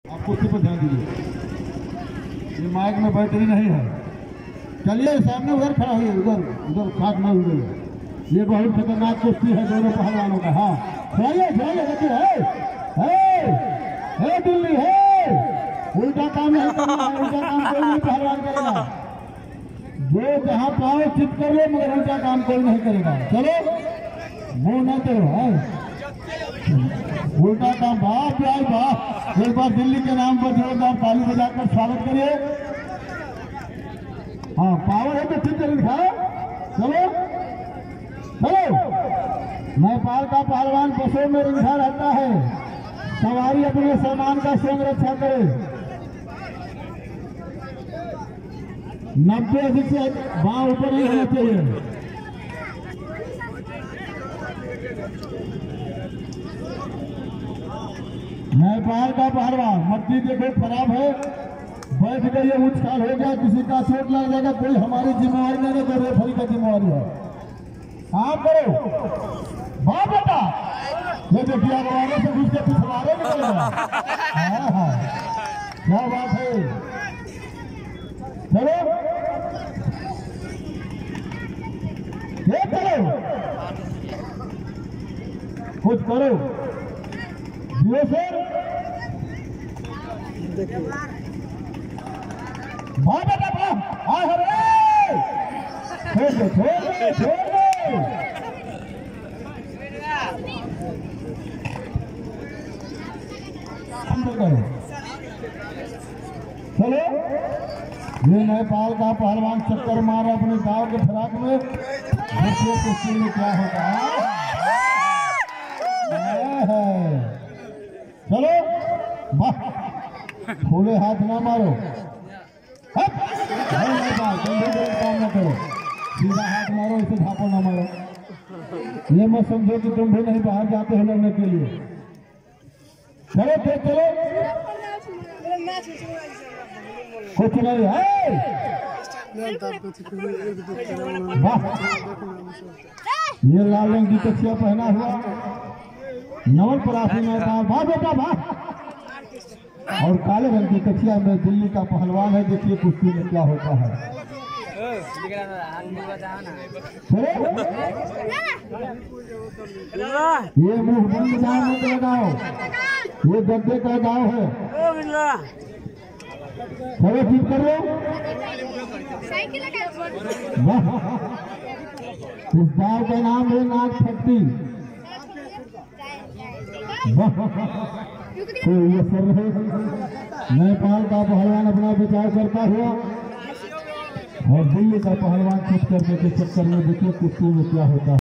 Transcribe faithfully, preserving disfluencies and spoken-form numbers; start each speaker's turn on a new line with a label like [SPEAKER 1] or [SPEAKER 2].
[SPEAKER 1] आप कुर्सी पर ध्यान दीजिए, ये माइक में बैटरी नहीं है। चलिए सामने उधर खड़ा हुई, उधर उधर खाट में उधर। ये बहुत खतरनाक कुश्ती है दोनों पहलवानों का। हाँ खड़ाइए खड़ाइए देखिए, है दिल्ली है, उल्टा काम नहीं करना, उल्टा काम कोई नहीं पहलवान करेगा। जो जहाँ पाओ चित कर लो, मगर उल्टा काम कोई नहीं करेगा। चलो मुँह न करो, है उल्टा काम। बाप यार बाप, एक बार दिल्ली के नाम पर जोरदार ताली बजाकर स्वागत करिए। हाँ पावर है तो ठीक है, दिखाओ। चलो चलो। नेपाल का पहलवान बसों में रिंझा रहता है, सवारी अपने सामान का स्वयं रक्षा करे। नब्बे अधिक से बाँ ऊपर नहीं होना चाहिए। नेपाल का पहलवान मट्टी देखो खराब है, बैठ गई है, उच्च काल हो गया, किसी का चोट लग जाएगा, कोई हमारी जिम्मेवारी नहीं है, रेफरी का जिम्मेवारी है। आप करो वाह बेटा, ये देखिए वाले से घुस के पिछवाड़े निकल गया। हाँ हाँ क्या बात है। चलो ये करो, कुछ करो जियो सर। वाह बेटा वाह, आ हरे छोड़ दो छोड़ दो छोड़ दो। चलो ये नेपाल का पहलवान चक्कर मार अपने दाव के फिराक में, देखिए कुश्ती में क्या होता है। चलो वाह, खुले हाथ ना मारो, काम ना करो, सीधा हाथ मारो, इसे झापड़ ना मारो। ये मत समझो कि तुम भी नहीं बाहर जाते हो लड़ने के लिए। चलो फिर चलो, कुछ नहीं है। ये लाल रंग की कच्छिया पहना हुआ नवल परासी में वाह बेटा वाह, और काले रंग की कच्छिया में दिल्ली का पहलवान है। देखिए कुश्ती में क्या होता है। ये मुंह बंद गाँव में लगाओ, ये गद्दे का गाँव है। चलो ठीक कर लो। इस गाँव का नाम है नाग फट्टी। तो ये सर है नेपाल का पहलवान अपना बचाव करता हुआ, और दिल्ली का पहलवान छुट करने के चक्कर में देखिए कुश्ती में क्या होता है।